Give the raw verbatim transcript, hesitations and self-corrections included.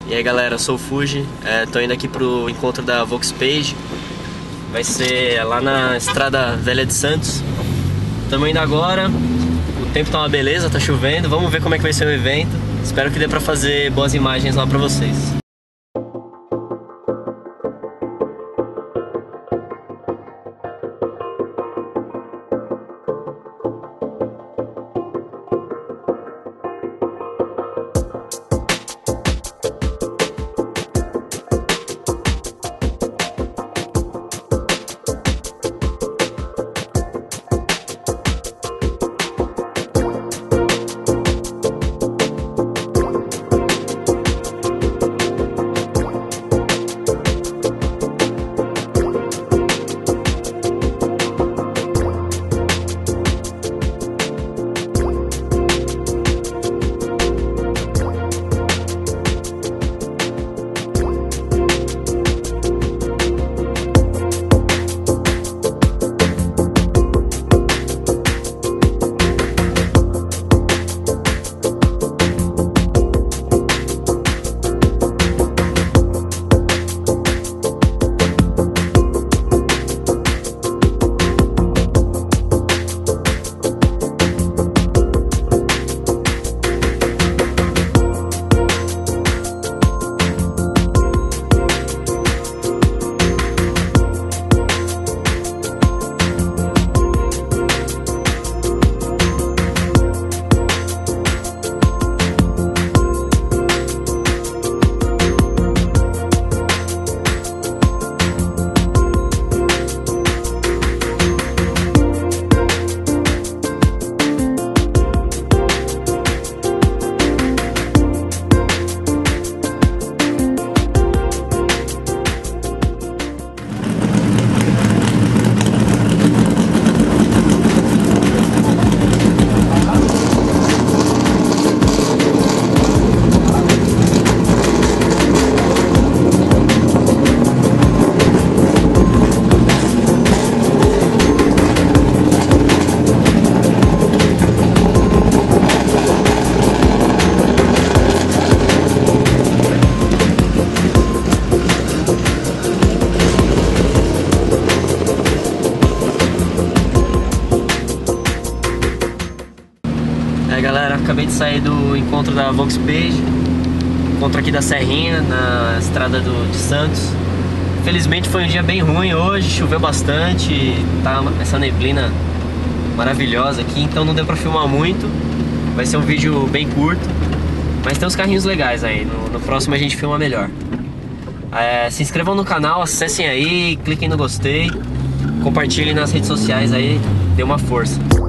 E aí galera, eu sou o Fuji, é, tô indo aqui pro encontro da Volkspage. Vai ser lá na Estrada Velha de Santos. Estamos indo agora, o tempo tá uma beleza, tá chovendo. Vamos ver como é que vai ser o evento. Espero que dê pra fazer boas imagens lá pra vocês. É galera, acabei de sair do encontro da Volkspage, encontro aqui da Serrinha, na estrada do, de Santos. Felizmente foi um dia bem ruim hoje, choveu bastante, tá essa neblina maravilhosa aqui, então não deu pra filmar muito. Vai ser um vídeo bem curto, mas tem uns carrinhos legais aí, no, no próximo a gente filma melhor. É, se inscrevam no canal, acessem aí, cliquem no gostei, compartilhem nas redes sociais aí, dê uma força.